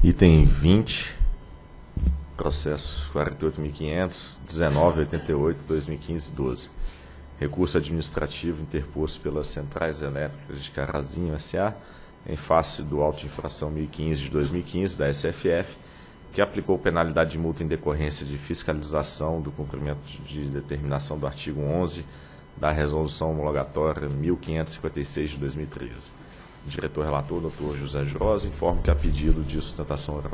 Item 20, processo 48.500.1988/2015-12. Recurso administrativo interposto pelas Centrais Elétricas de Carazinho S.A. em face do auto de infração 1015 de 2015 da SFF, que aplicou penalidade de multa em decorrência de fiscalização do cumprimento de determinação do artigo 11 da Resolução Homologatória 1556 de 2013. Diretor relator, Dr. José Jurosa, informa que há pedido de sustentação oral.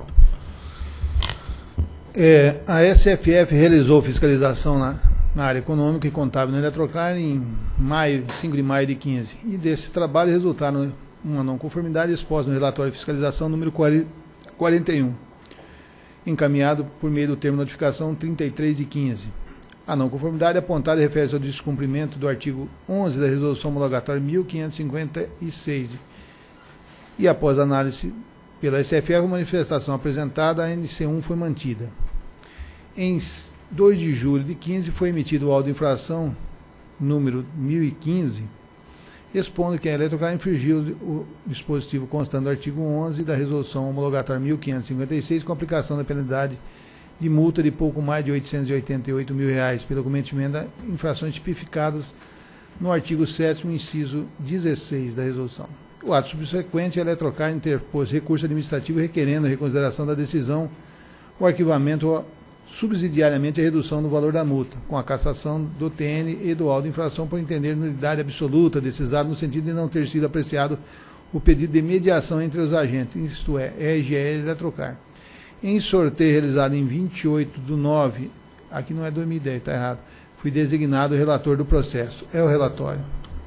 A SFF realizou fiscalização na área econômica e contábil na Eletrocar em 5 de maio de 15. E desse trabalho resultaram uma não conformidade exposta no relatório de fiscalização número 41, encaminhado por meio do termo de notificação 33 de 15. A não conformidade apontada refere-se ao descumprimento do artigo 11 da Resolução Homologatória 1556. E após análise pela SFF, a manifestação apresentada, a NC1 foi mantida. Em 2 de julho de 15 foi emitido o auto de infração número 1015, expondo que a Eletrocar infringiu o dispositivo constante do artigo 11 da Resolução Homologatória 1556, com aplicação da penalidade de multa de pouco mais de R$ 888 mil pelo cometimento de infrações tipificadas no artigo 7º, inciso 16 da resolução. O ato subsequente, a Eletrocar interpôs recurso administrativo requerendo a reconsideração da decisão, o arquivamento ou subsidiariamente a redução do valor da multa, com a cassação do TN e do auto de infração por entender nulidade absoluta desses atos, no sentido de não ter sido apreciado o pedido de mediação entre os agentes, isto é, RGE e Eletrocar. Em sorteio realizado em 28/9, aqui não é 2010, está errado, fui designado o relator do processo. É o relatório.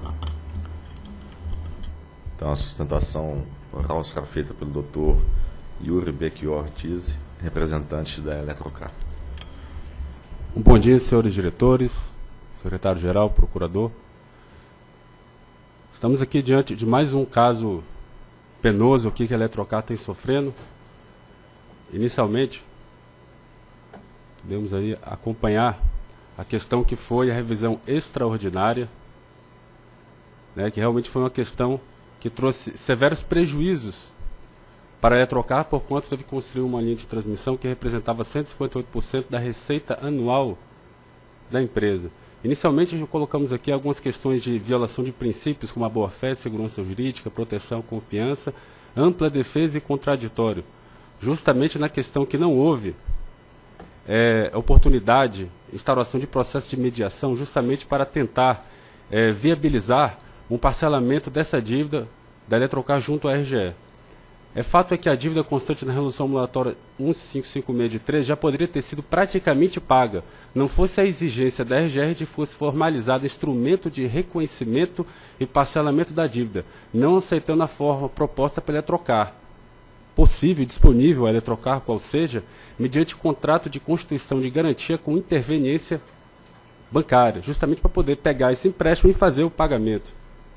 Então, a sustentação oral será feita pelo Dr. Yuri Becchior Ortiz, representante da Eletrocar. Um bom dia, senhores diretores, secretário-geral, procurador. Estamos aqui diante de mais um caso penoso aqui que a Eletrocar tem sofrendo. Inicialmente, podemos aí acompanhar a questão que foi a revisão extraordinária, né, que realmente foi uma questão que trouxe severos prejuízos para a Eletrocar, por quanto teve que construir uma linha de transmissão que representava 158% da receita anual da empresa. Inicialmente, colocamos aqui algumas questões de violação de princípios, como a boa-fé, segurança jurídica, proteção, confiança, ampla defesa e contraditório. Justamente na questão que não houve oportunidade, instauração de processo de mediação, justamente para tentar viabilizar um parcelamento dessa dívida da Eletrocar junto à RGE. Fato é que a dívida constante na Resolução Homologatória 1556 de 13 já poderia ter sido praticamente paga, não fosse a exigência da RGE de fosse formalizado instrumento de reconhecimento e parcelamento da dívida, não aceitando a forma proposta pela Eletrocar. Possível e disponível a Eletrocar, qual seja, mediante contrato de constituição de garantia com interveniência bancária, justamente para poder pegar esse empréstimo e fazer o pagamento.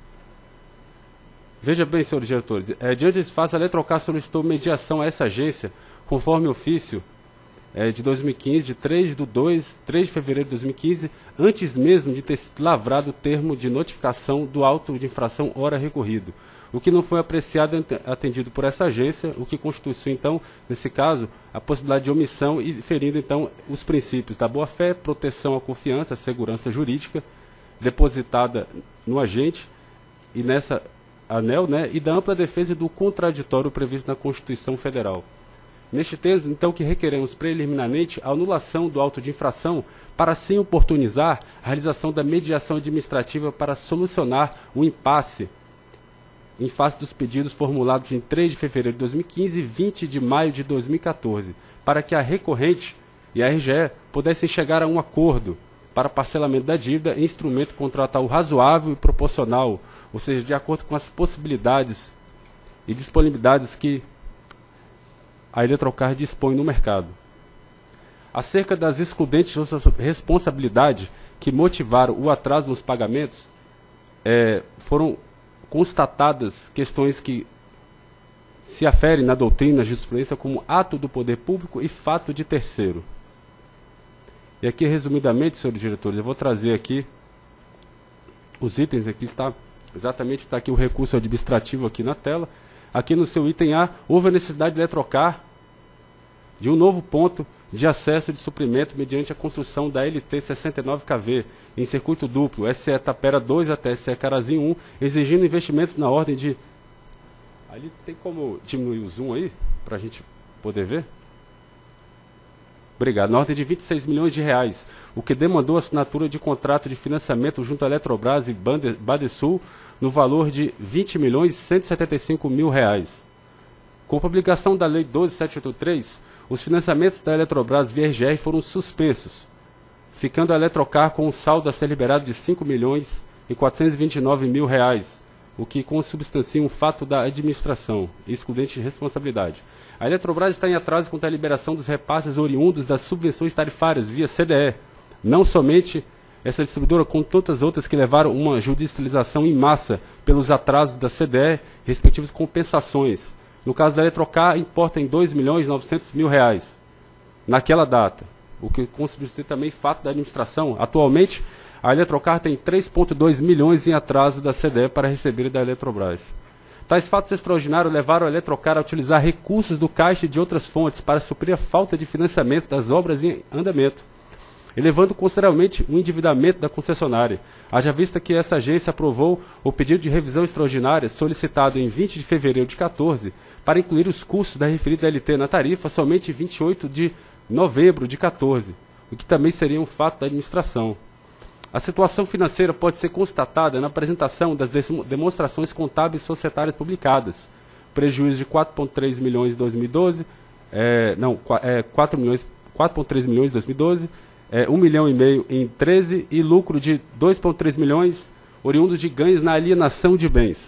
Veja bem, senhores diretores, diante desse fato, a Eletrocar solicitou mediação a essa agência, conforme ofício de 2015, de 3 de fevereiro de 2015, antes mesmo de ter sido lavrado o termo de notificação do auto de infração hora recorrido, o que não foi apreciado atendido por essa agência, o que constituiu, então, nesse caso, a possibilidade de omissão e ferindo, então, os princípios da boa-fé, proteção à confiança, segurança jurídica, depositada no agente e nessa ANEL, né, e da ampla defesa e do contraditório previsto na Constituição Federal. Neste termo, então, que requeremos preliminarmente a anulação do auto de infração para assim oportunizar a realização da mediação administrativa para solucionar o impasse em face dos pedidos formulados em 3 de fevereiro de 2015 e 20 de maio de 2014, para que a recorrente e a RGE pudessem chegar a um acordo para parcelamento da dívida em instrumento contratual razoável e proporcional, ou seja, de acordo com as possibilidades e disponibilidades que a Eletrocar dispõe no mercado. Acerca das excludentes de responsabilidade que motivaram o atraso nos pagamentos, foram constatadas questões que se aferem na doutrina, na jurisprudência, como ato do poder público e fato de terceiro. E aqui, resumidamente, senhores diretores, eu vou trazer aqui os itens, aqui está aqui o recurso administrativo aqui na tela. Aqui no seu item A, houve a necessidade de Eletrocar de um novo ponto de acesso de suprimento mediante a construção da LT 69kV em circuito duplo, SE Tapera 2 até SE Carazinho 1, exigindo investimentos na ordem de... Ali tem como diminuir o zoom aí, para a gente poder ver? Obrigado. Na ordem de 26 milhões de reais, o que demandou a assinatura de contrato de financiamento junto à Eletrobras e Badesul no valor de 20 milhões e 175 mil reais. Com a publicação da Lei 12.783, os financiamentos da Eletrobras via RGR foram suspensos, ficando a Eletrocar com um saldo a ser liberado de 5 milhões e 429 mil reais, o que consubstancia um fato da administração, excludente de responsabilidade. A Eletrobras está em atraso quanto à liberação dos repasses oriundos das subvenções tarifárias via CDE. Não somente essa distribuidora, como tantas outras que levaram uma judicialização em massa pelos atrasos da CDE, respectivas compensações. No caso da Eletrocar, importa em 2 milhões e 900 mil reais, naquela data, o que consubstancia também fato da administração. Atualmente, a Eletrocar tem 3,2 milhões em atraso da CDE para receber da Eletrobras. Tais fatos extraordinários levaram a Eletrocar a utilizar recursos do caixa e de outras fontes para suprir a falta de financiamento das obras em andamento, elevando consideravelmente o endividamento da concessionária, haja vista que essa agência aprovou o pedido de revisão extraordinária solicitado em 20 de fevereiro de 2014 para incluir os custos da referida LT na tarifa somente em 28 de novembro de 2014, o que também seria um fato da administração. A situação financeira pode ser constatada na apresentação das demonstrações contábeis societárias publicadas. Prejuízo de 4,3 milhões em 2012, 4,3 milhões em 2012, 1,5 milhão em 13 e lucro de 2,3 milhões oriundos de ganhos na alienação de bens.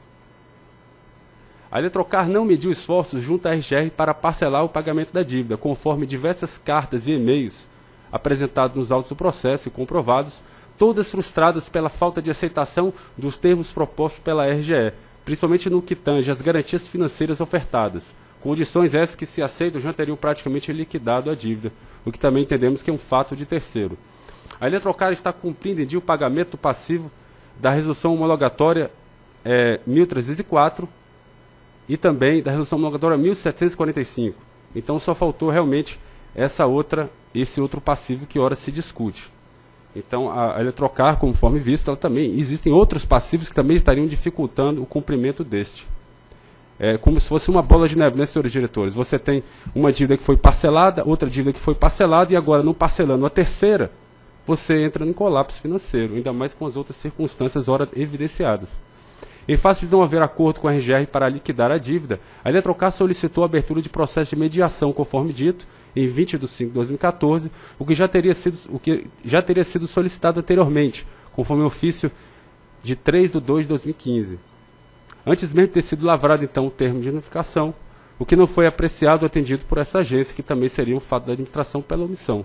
A Eletrocar não mediu esforços junto à RGR para parcelar o pagamento da dívida, conforme diversas cartas e e-mails apresentados nos autos do processo e comprovados, todas frustradas pela falta de aceitação dos termos propostos pela RGE, principalmente no que tange às garantias financeiras ofertadas. Condições essas que, se aceitam, já teriam praticamente liquidado a dívida, o que também entendemos que é um fato de terceiro. A Eletrocar está cumprindo em dia o pagamento passivo da resolução homologatória 1304 e também da resolução homologatória 1745. Então só faltou realmente esse outro passivo que ora se discute. Então a Eletrocar, conforme visto, ela também existem outros passivos que também estariam dificultando o cumprimento deste. É como se fosse uma bola de neve, né, senhores diretores? Você tem uma dívida que foi parcelada, outra dívida que foi parcelada, e agora, não parcelando a terceira, você entra em colapso financeiro, ainda mais com as outras circunstâncias ora evidenciadas. Em face de não haver acordo com a RGR para liquidar a dívida, a Eletrocar solicitou a abertura de processo de mediação, conforme dito, em 20 de 5 de 2014, o que já teria sido solicitado anteriormente, conforme o ofício de 3 de 2 de 2015. Antes mesmo de ter sido lavrado, então, o termo de unificação, o que não foi apreciado ou atendido por essa agência, que também seria um fato da administração pela omissão.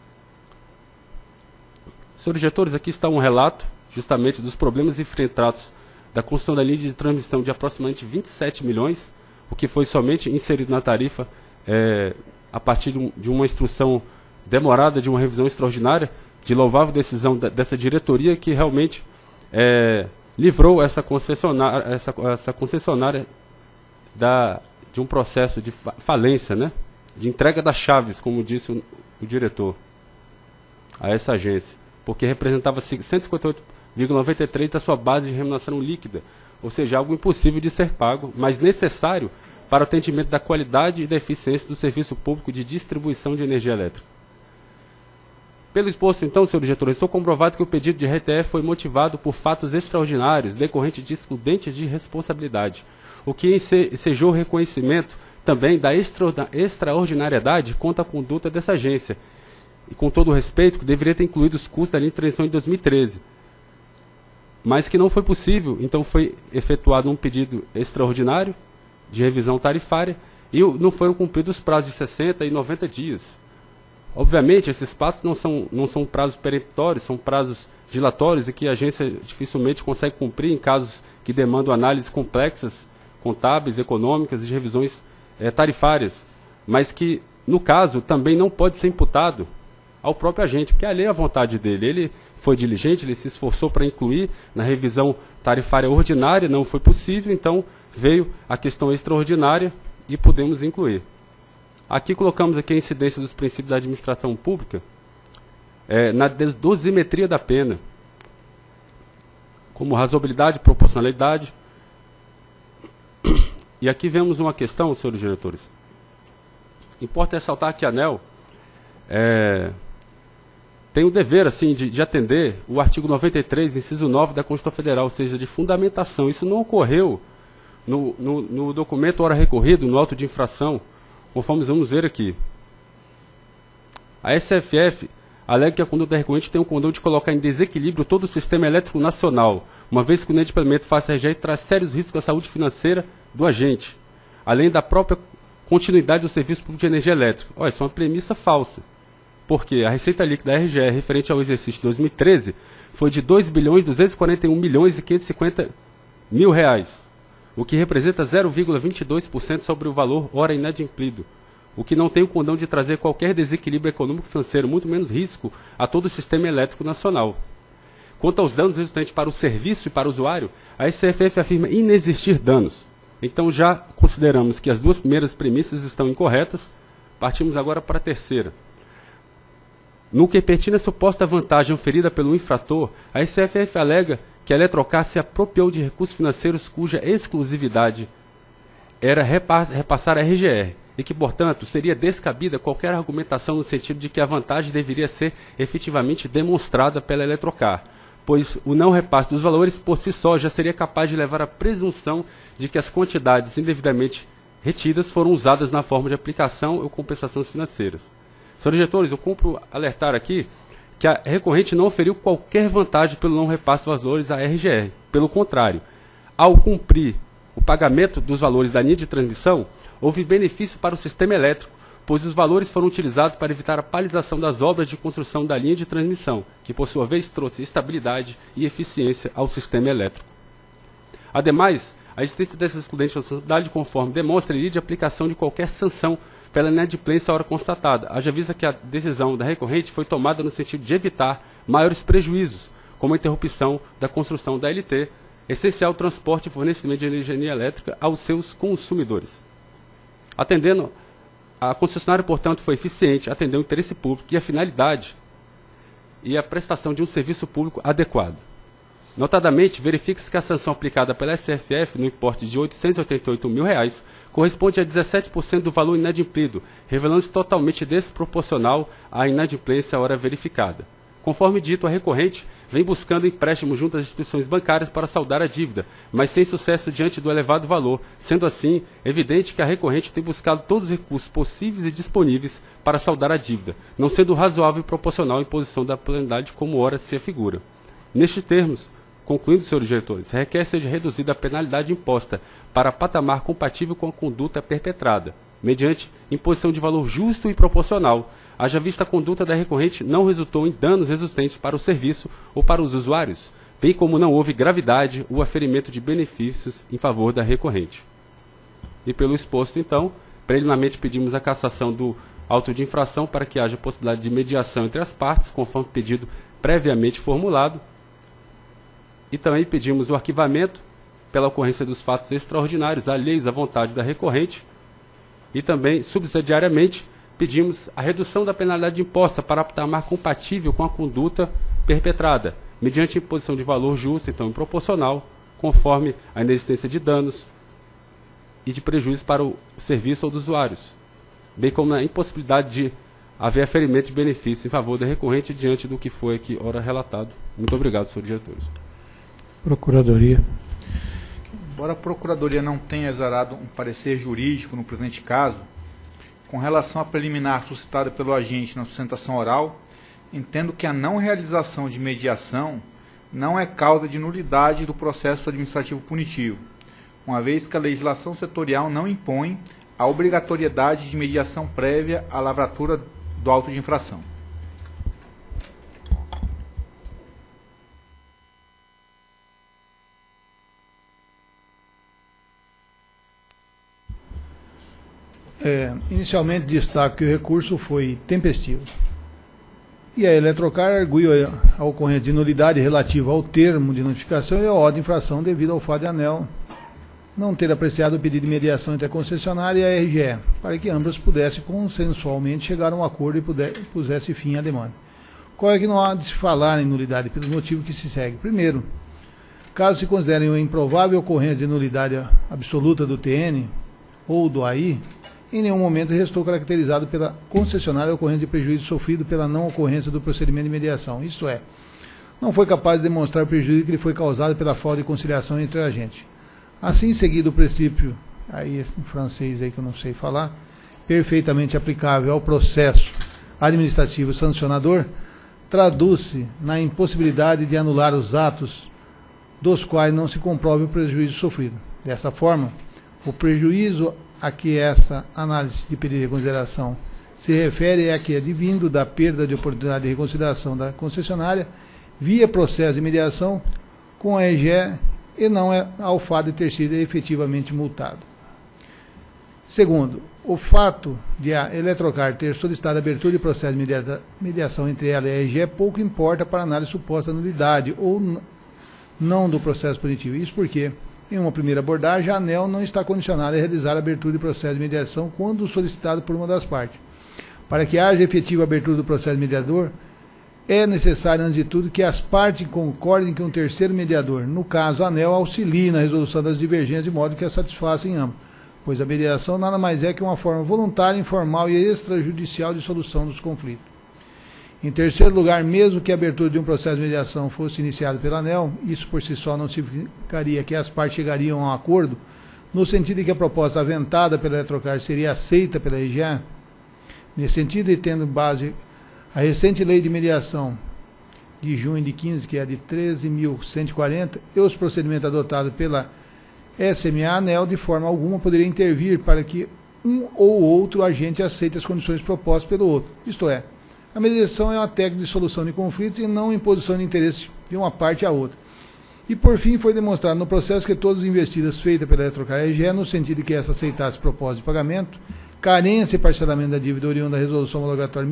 Senhores diretores, aqui está um relato, justamente, dos problemas enfrentados da construção da linha de transmissão de aproximadamente 27 milhões, o que foi somente inserido na tarifa a partir de uma instrução demorada, de uma revisão extraordinária, de louvável decisão dessa diretoria, que realmente livrou essa concessionária de um processo de falência, né? De entrega das chaves, como disse o diretor, a essa agência, porque representava 158,93% da sua base de remuneração líquida, ou seja, algo impossível de ser pago, mas necessário para o atendimento da qualidade e da eficiência do serviço público de distribuição de energia elétrica. Pelo exposto, então, senhor diretor, estou comprovado que o pedido de RTF foi motivado por fatos extraordinários, decorrentes de excludentes de responsabilidade, o que ensejou o reconhecimento também da extraordinariedade quanto à conduta dessa agência, e com todo o respeito, que deveria ter incluído os custos da linha de transmissão em 2013, mas que não foi possível, então foi efetuado um pedido extraordinário de revisão tarifária e não foram cumpridos os prazos de 60 e 90 dias. Obviamente, esses prazos não são prazos peremptórios, são prazos dilatórios e que a agência dificilmente consegue cumprir em casos que demandam análises complexas, contábeis, econômicas e de revisões tarifárias, mas que, no caso, também não pode ser imputado ao próprio agente, porque ali é a vontade dele. Ele foi diligente, ele se esforçou para incluir na revisão tarifária ordinária, não foi possível, então veio a questão extraordinária e podemos incluir. Aqui colocamos aqui a incidência dos princípios da administração pública na dosimetria da pena, como razoabilidade e proporcionalidade. E aqui vemos uma questão, senhores diretores. Importa ressaltar que a ANEEL tem o dever assim, de atender o artigo 93, inciso 9 da Constituição Federal, ou seja, de fundamentação. Isso não ocorreu no documento ora recorrido, no auto de infração, conforme vamos ver aqui. A SFF alega que a conduta recorrente tem o condão de colocar em desequilíbrio todo o sistema elétrico nacional, uma vez que o inadimplemento face à RGE traz sérios riscos à saúde financeira do agente, além da própria continuidade do serviço público de energia elétrica. Olha, isso é uma premissa falsa, porque a receita líquida da RGE referente ao exercício de 2013 foi de R$ 2.241.550.000, o que representa 0,22% sobre o valor ora inadimplido, o que não tem o condão de trazer qualquer desequilíbrio econômico-financeiro, muito menos risco a todo o sistema elétrico nacional. Quanto aos danos resultantes para o serviço e para o usuário, a SFF afirma inexistir danos. Então já consideramos que as duas primeiras premissas estão incorretas, partimos agora para a terceira. No que pertine à suposta vantagem oferida pelo infrator, a SFF alega que a Eletrocar se apropriou de recursos financeiros cuja exclusividade era repassar a RGR, e que, portanto, seria descabida qualquer argumentação no sentido de que a vantagem deveria ser efetivamente demonstrada pela Eletrocar, pois o não repasse dos valores por si só já seria capaz de levar à presunção de que as quantidades indevidamente retidas foram usadas na forma de aplicação ou compensações financeiras. Senhores diretores, eu cumpro alertar aqui que a recorrente não oferiu qualquer vantagem pelo não repasse dos valores à RGR. Pelo contrário, ao cumprir o pagamento dos valores da linha de transmissão, houve benefício para o sistema elétrico, pois os valores foram utilizados para evitar a paralisação das obras de construção da linha de transmissão, que por sua vez trouxe estabilidade e eficiência ao sistema elétrico. Ademais, a existência dessas excludentes de responsabilidade conforme demonstra a de aplicação de qualquer sanção pela inadimplência à hora constatada, haja vista que a decisão da recorrente foi tomada no sentido de evitar maiores prejuízos, como a interrupção da construção da LT, essencial transporte e fornecimento de energia elétrica aos seus consumidores. Atendendo, a concessionária, portanto, foi eficiente, atendeu o interesse público e a finalidade e a prestação de um serviço público adequado. Notadamente, verifica-se que a sanção aplicada pela SFF no importe de R$ 888.000 corresponde a 17% do valor inadimplido, revelando-se totalmente desproporcional à inadimplência à hora verificada. Conforme dito, a recorrente vem buscando empréstimo junto às instituições bancárias para saldar a dívida, mas sem sucesso diante do elevado valor. Sendo assim, evidente que a recorrente tem buscado todos os recursos possíveis e disponíveis para saldar a dívida, não sendo razoável e proporcional à imposição da penalidade como ora se afigura. Nestes termos, concluindo, senhores diretores, requer seja reduzida a penalidade imposta para patamar compatível com a conduta perpetrada, mediante imposição de valor justo e proporcional, haja vista a conduta da recorrente não resultou em danos resultantes para o serviço ou para os usuários, bem como não houve gravidade ou aferimento de benefícios em favor da recorrente. E pelo exposto, então, preliminarmente pedimos a cassação do auto de infração para que haja possibilidade de mediação entre as partes, conforme pedido previamente formulado, e também pedimos o arquivamento pela ocorrência dos fatos extraordinários alheios à vontade da recorrente, e também, subsidiariamente, pedimos a redução da penalidade imposta para patamar compatível com a conduta perpetrada, mediante imposição de valor justo, então proporcional, conforme a inexistência de danos e de prejuízo para o serviço ou dos usuários, bem como a impossibilidade de haver aferimento de benefício em favor da recorrente diante do que foi aqui ora relatado. Muito obrigado, senhores diretores. Procuradoria. Embora a Procuradoria não tenha exarado um parecer jurídico no presente caso, com relação à preliminar suscitada pelo agente na sustentação oral, entendo que a não realização de mediação não é causa de nulidade do processo administrativo punitivo, uma vez que a legislação setorial não impõe a obrigatoriedade de mediação prévia à lavratura do auto de infração. Inicialmente destaco que o recurso foi tempestivo. E a Eletrocar arguiu a ocorrência de nulidade relativa ao termo de notificação e a ordem de infração devido ao fato de a ANEEL não ter apreciado o pedido de mediação entre a concessionária e a RGE, para que ambas pudessem consensualmente chegar a um acordo e pusesse fim à demanda. Qual é que não há de se falar em nulidade, pelo motivo que se segue? Primeiro, caso se considere uma improvável ocorrência de nulidade absoluta do TN ou do AI, em nenhum momento restou caracterizado pela concessionária a ocorrência de prejuízo sofrido pela não ocorrência do procedimento de mediação. Isto é, não foi capaz de demonstrar o prejuízo que lhe foi causado pela falta de conciliação entre agentes. Assim, seguido o princípio, aí em francês aí que eu não sei falar, perfeitamente aplicável ao processo administrativo sancionador, traduz-se na impossibilidade de anular os atos dos quais não se comprove o prejuízo sofrido. Dessa forma, o prejuízo a que essa análise de pedido de reconsideração se refere é que é advindo da perda de oportunidade de reconciliação da concessionária via processo de mediação com a RGE e não é ao fato de ter sido efetivamente multado. Segundo, o fato de a Eletrocar ter solicitado a abertura de processo de mediação entre ela e a RGE pouco importa para a análise de suposta nulidade ou não do processo punitivo. Isso porque, em uma primeira abordagem, a ANEEL não está condicionada a realizar a abertura de processo de mediação quando solicitado por uma das partes. Para que haja efetiva abertura do processo mediador, é necessário, antes de tudo, que as partes concordem que um terceiro mediador, no caso a ANEEL, auxilie na resolução das divergências de modo que a satisfaçam ambos, pois a mediação nada mais é que uma forma voluntária, informal e extrajudicial de solução dos conflitos. Em terceiro lugar, mesmo que a abertura de um processo de mediação fosse iniciado pela ANEEL, isso por si só não significaria que as partes chegariam a um acordo, no sentido de que a proposta aventada pela Eletrocar seria aceita pela RGE. Nesse sentido, e tendo base a recente lei de mediação de junho de 15, que é a de 13.140, e os procedimentos adotados pela SMA, a ANEEL de forma alguma poderia intervir para que um ou outro agente aceite as condições propostas pelo outro. Isto é, a mediação é uma técnica de solução de conflitos e não imposição de interesse de uma parte à outra. E, por fim, foi demonstrado no processo que todas as investidas feitas pela Eletrocar RGE, no sentido de que essa aceitasse propósito de pagamento, carência e parcelamento da dívida oriunda da resolução homologatória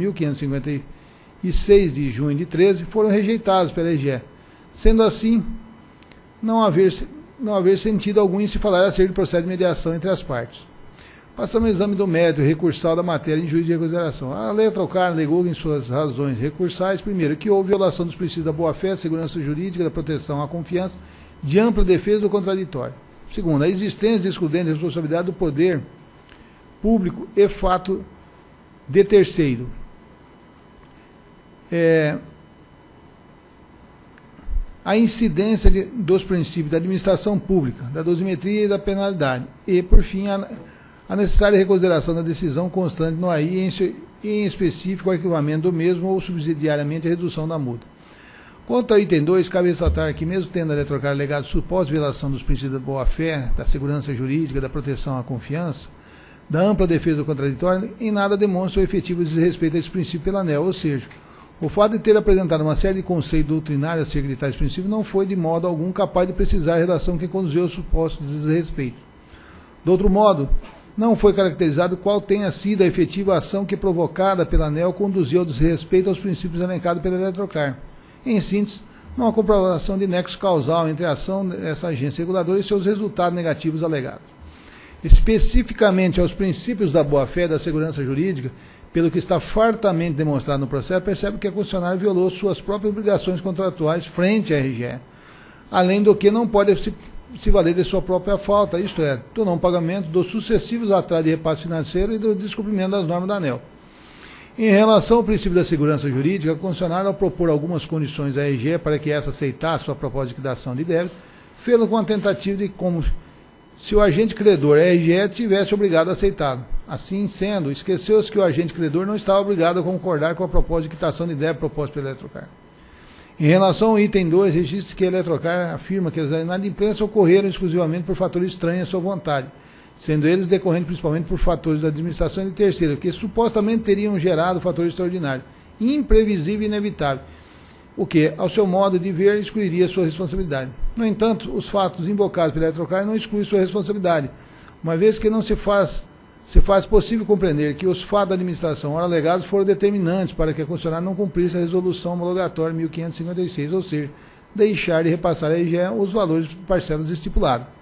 1556 de junho de 13, foram rejeitados pela RGE. Sendo assim, não haver sentido algum em se falar acerca do processo de mediação entre as partes. Passamos ao exame do mérito recursal da matéria em juízo de reconsideração. A Eletrocar alegou em suas razões recursais, primeiro, que houve violação dos princípios da boa-fé, segurança jurídica, da proteção à confiança, de ampla defesa do contraditório. Segundo, a existência de excludente de responsabilidade do poder público e fato de terceiro. A incidência dos princípios da administração pública, da dosimetria e da penalidade. E, por fim, a necessária reconsideração da decisão constante no AI, em específico o arquivamento do mesmo ou subsidiariamente a redução da multa. Quanto ao item 2, cabe ressaltar que, mesmo tendo a Eletrocar alegado suposta violação dos princípios da boa-fé, da segurança jurídica, da proteção à confiança, da ampla defesa do contraditório, em nada demonstra o efetivo desrespeito a esse princípio pela ANEEL, ou seja, o fato de ter apresentado uma série de conceitos doutrinários acerca de tais princípios não foi de modo algum capaz de precisar a relação que conduziu ao suposto desrespeito. De outro modo, não foi caracterizado qual tenha sido a efetiva ação que, provocada pela ANEEL, conduziu ao desrespeito aos princípios elencados pela Eletrocar. Em síntese, não há comprovação de nexo causal entre a ação dessa agência reguladora e seus resultados negativos alegados. Especificamente aos princípios da boa-fé e da segurança jurídica, pelo que está fartamente demonstrado no processo, percebe que a concessionária violou suas próprias obrigações contratuais frente à RGE, além do que não pode se valer de sua própria falta, isto é, do não pagamento dos sucessivos atrasos de repasse financeiro e do descumprimento das normas da ANEEL. Em relação ao princípio da segurança jurídica, a concessionária, ao propor algumas condições à RGE para que essa aceitasse sua proposta de liquidação de débito, fê-lo com a tentativa de como se o agente credor, a RGE, tivesse obrigado a aceitá-lo. Assim sendo, esqueceu-se que o agente credor não estava obrigado a concordar com a proposta de quitação de débito proposta pela Eletrocar. Em relação ao item 2, registra-se que a Eletrocar afirma que as análise de imprensa ocorreram exclusivamente por fatores estranhos à sua vontade, sendo eles decorrentes principalmente por fatores da administração e de terceiro, que supostamente teriam gerado fatores extraordinários, imprevisível e inevitável, o que, ao seu modo de ver, excluiria sua responsabilidade. No entanto, os fatos invocados pela Eletrocar não excluem sua responsabilidade, uma vez que não se faz possível compreender que os fatos da administração ora alegados foram determinantes para que a concessionária não cumprisse a resolução homologatória 1556, ou seja, deixar de repassar à RGE os valores de parcelas estipulados.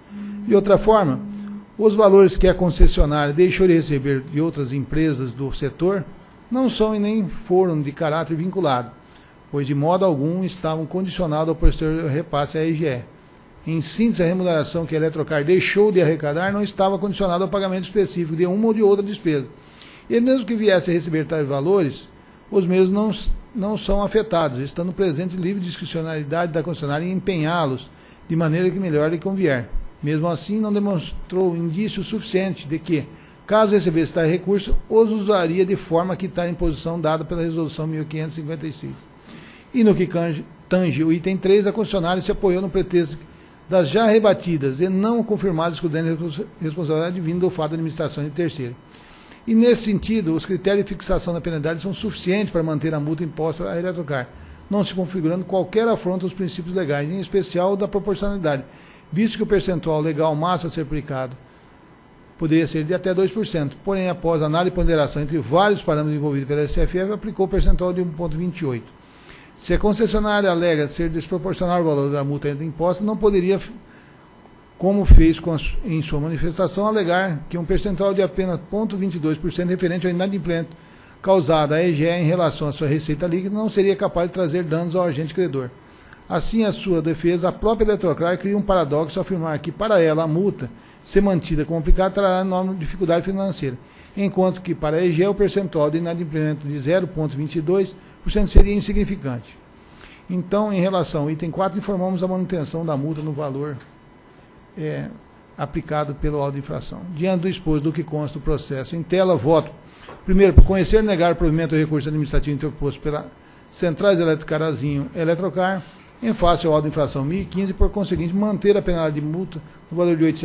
De outra forma, os valores que a concessionária deixou de receber de outras empresas do setor não são e nem foram de caráter vinculado, pois de modo algum estavam condicionados ao posterior repasse à EGE. Em síntese, a remuneração que a Eletrocar deixou de arrecadar não estava condicionada ao pagamento específico de uma ou de outra despesa. E mesmo que viesse a receber tais valores, os mesmos não são afetados, estando presente livre discricionalidade da concessionária em empenhá-los de maneira que melhor lhe convier. Mesmo assim, não demonstrou indício suficiente de que, caso recebesse tais recursos, os usaria de forma a quitar a imposição dada pela Resolução 1556. E no que tange o item 3, a concessionária se apoiou no pretexto das já rebatidas e não confirmadas excludentes de responsabilidade vindo do fato da administração de terceiro. E, nesse sentido, os critérios de fixação da penalidade são suficientes para manter a multa imposta à Eletrocar, não se configurando qualquer afronta aos princípios legais, em especial da proporcionalidade, visto que o percentual legal máximo a ser aplicado poderia ser de até 2%, porém, após análise e ponderação entre vários parâmetros envolvidos pela SFF, aplicou o percentual de 1,28%. Se a concessionária alega ser desproporcional o valor da multa imposta, não poderia, como fez em sua manifestação, alegar que um percentual de apenas 0,22% referente ao inadimplemento causado à EGE em relação à sua receita líquida não seria capaz de trazer danos ao agente credor. Assim, a sua defesa, a própria Eletrocar cria um paradoxo ao afirmar que, para ela, a multa, ser mantida como aplicada, trará enorme dificuldade financeira, enquanto que, para a EGE, o percentual de inadimplemento de 0,22% seria insignificante. Então, em relação ao item 4, informamos a manutenção da multa no valor aplicado pelo auto de infração. Diante do exposto do que consta do processo em tela, voto. Primeiro, por conhecer e negar o provimento do recurso administrativo interposto pela Centrais Elétrica Carazinho Eletrocar, em face ao auto de infração 1015, por conseguinte, manter a penalidade de multa no valor de R$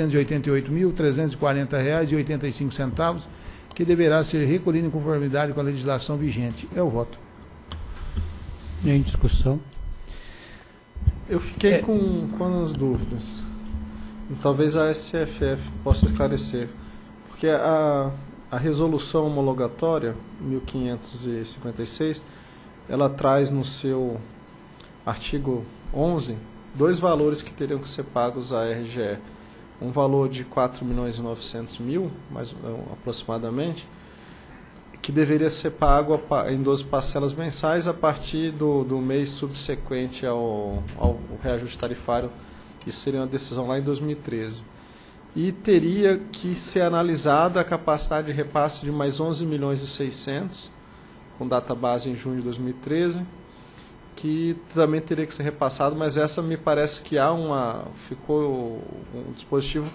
888.340,85, que deverá ser recolhido em conformidade com a legislação vigente. É o voto. E em discussão? Eu fiquei com as dúvidas. E talvez a SFF possa esclarecer. Porque a resolução homologatória, 1556, ela traz no seu artigo 11 dois valores que teriam que ser pagos à RGE. Um valor de 4.900.000, mais aproximadamente, que deveria ser pago em 12 parcelas mensais a partir do mês subsequente ao reajuste tarifário. Isso seria uma decisão lá em 2013. E teria que ser analisada a capacidade de repasse de mais 11.600.000, com data base em junho de 2013, que também teria que ser repassado, mas essa me parece que ficou um dispositivo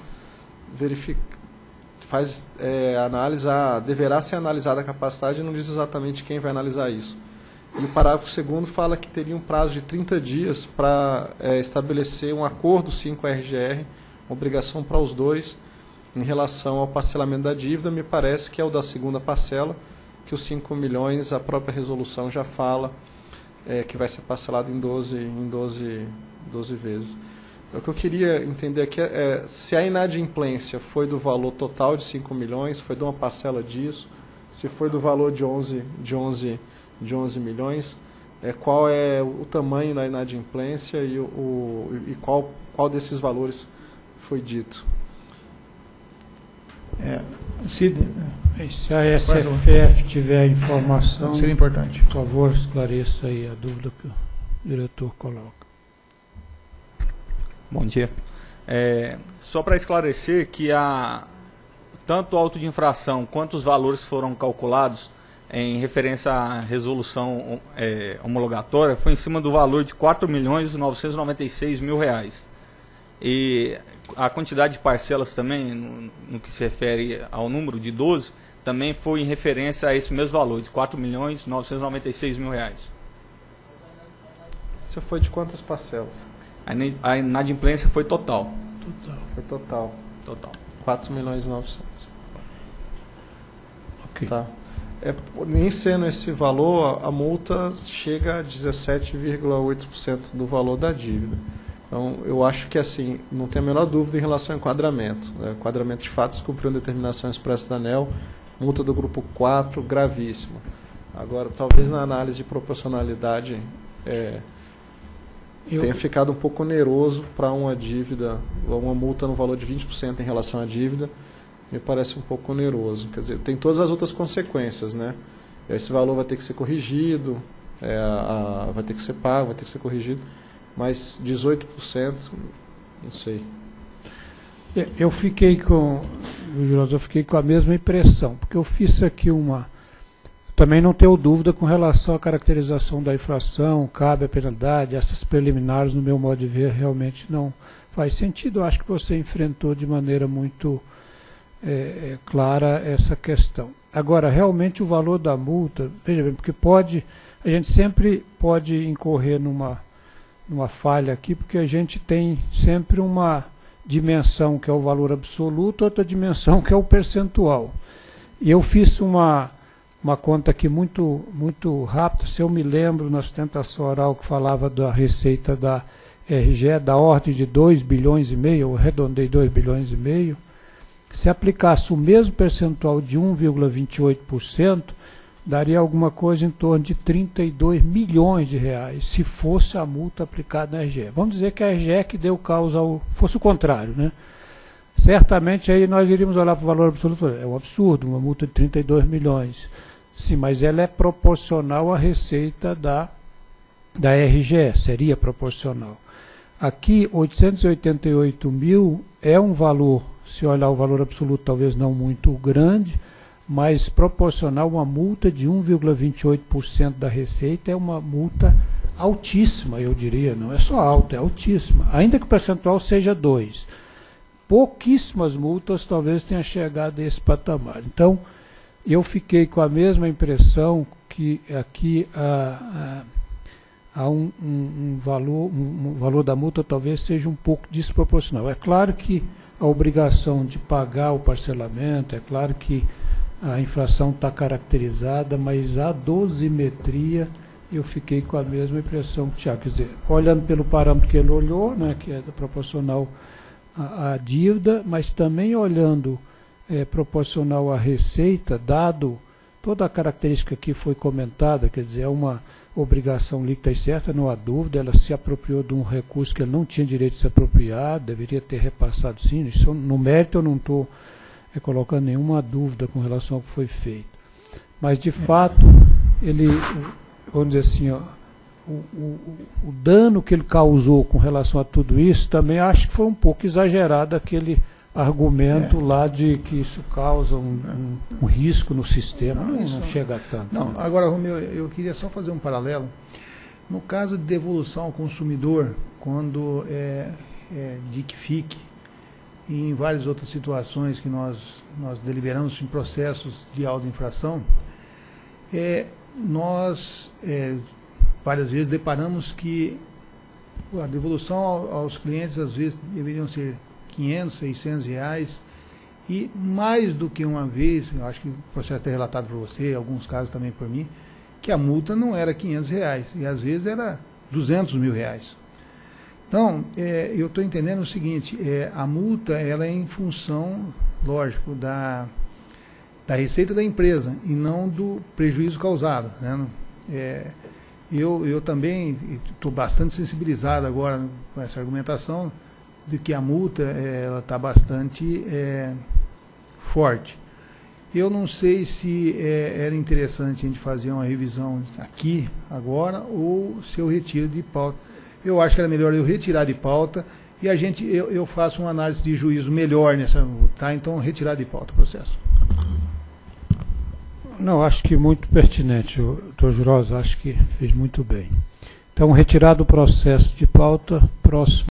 deverá ser analisada a capacidade e não diz exatamente quem vai analisar isso. E o parágrafo 2º fala que teria um prazo de 30 dias para estabelecer um acordo sim com a RGR, obrigação para os dois, em relação ao parcelamento da dívida. Me parece que é o da segunda parcela, que os 5 milhões, a própria resolução já fala que vai ser parcelado em 12 vezes. O que eu queria entender aqui é se a inadimplência foi do valor total de 5 milhões, foi de uma parcela disso, se foi do valor de 11 milhões, qual é o tamanho da inadimplência e qual desses valores foi dito. Se a SFF tiver informação, seria importante. Por favor, esclareça aí a dúvida que o diretor coloca. Bom dia. Só para esclarecer que tanto o auto de infração quanto os valores que foram calculados em referência à resolução homologatória foi em cima do valor de R$ 4.996.000. E a quantidade de parcelas também, no que se refere ao número de 12, também foi em referência a esse mesmo valor, de R$ 4.996.000. Isso foi de quantas parcelas? A inadimplência foi total. Foi total. Total. 4.900.000. Ok. Tá. Nem sendo esse valor, a multa chega a 17,8% do valor da dívida. Então, eu acho que assim, não tem a menor dúvida em relação ao enquadramento. Enquadramento de fatos cumpriu determinação expressa da ANEEL, multa do grupo 4, gravíssima. Agora, talvez na análise de proporcionalidade tenha ficado um pouco oneroso para uma dívida, uma multa no valor de 20% em relação à dívida, me parece um pouco oneroso. Quer dizer, tem todas as outras consequências, né? Esse valor vai ter que ser corrigido, vai ter que ser pago, vai ter que ser corrigido, mas 18%, não sei. Eu fiquei com a mesma impressão, porque eu fiz aqui também não tenho dúvida com relação à caracterização da infração, cabe a penalidade, essas preliminares, no meu modo de ver, realmente não faz sentido. Eu acho que você enfrentou de maneira muito clara essa questão. Agora, realmente o valor da multa, veja bem, porque a gente sempre pode incorrer numa falha aqui, porque a gente tem sempre uma dimensão que é o valor absoluto, outra dimensão que é o percentual. E eu fiz uma conta aqui muito, muito rápida, se eu me lembro, na sustentação oral que falava da receita da RGE, da ordem de 2 bilhões e meio, eu arredondei 2 bilhões e meio, se aplicasse o mesmo percentual de 1,28%, daria alguma coisa em torno de 32 milhões de reais, se fosse a multa aplicada na RGE. Vamos dizer que a RGE que deu causa fosse o contrário, né? Certamente aí nós iríamos olhar para o valor absoluto, é um absurdo, uma multa de 32 milhões. Sim, mas ela é proporcional à receita da RGE, seria proporcional. Aqui, 888 mil é um valor, se olhar o valor absoluto, talvez não muito grande, mas proporcional a uma multa de 1,28% da receita é uma multa altíssima, eu diria, não é só alta, é altíssima, ainda que o percentual seja 2%. Pouquíssimas multas talvez tenham chegado a esse patamar. Então, eu fiquei com a mesma impressão que aqui há um valor da multa talvez seja um pouco desproporcional. É claro que a obrigação de pagar o parcelamento, é claro que a infração está caracterizada, mas a dosimetria eu fiquei com a mesma impressão que o Tiago. Quer dizer, olhando pelo parâmetro que ele olhou, né, que é proporcional à dívida, mas também olhando proporcional à receita, dado toda a característica que foi comentada, quer dizer, é uma obrigação líquida e certa, não há dúvida, ela se apropriou de um recurso que ele não tinha direito de se apropriar, deveria ter repassado sim, isso, no mérito eu não estou colocando nenhuma dúvida com relação ao que foi feito. Mas, de fato, ele, vamos dizer assim, ó, o dano que ele causou com relação a tudo isso, também acho que foi um pouco exagerado aquele argumento lá de que isso causa um risco no sistema. Não chega a tanto. Não, né? Agora, Romeu, eu queria só fazer um paralelo. No caso de devolução ao consumidor, quando de que fique, e em várias outras situações que nós deliberamos em processos de autoinfração, nós várias vezes deparamos que a devolução aos clientes às vezes deveriam ser 500, 600 reais, e mais do que uma vez, eu acho que o processo está relatado por você, alguns casos também por mim, que a multa não era 500 reais, e às vezes era 200 mil reais. Então, eu estou entendendo o seguinte, a multa ela é em função, lógico, da receita da empresa e não do prejuízo causado, né? Eu também estou bastante sensibilizado agora com essa argumentação de que a multa ela está bastante forte. Eu não sei se era interessante a gente fazer uma revisão aqui, agora, ou se eu retiro de pauta. Eu acho que era melhor eu retirar de pauta e eu faço uma análise de juízo melhor nessa multa, tá? Então, retirar de pauta o processo. Não, acho que muito pertinente, doutor Jurosa, acho que fez muito bem. Então, retirado o processo de pauta, próximo.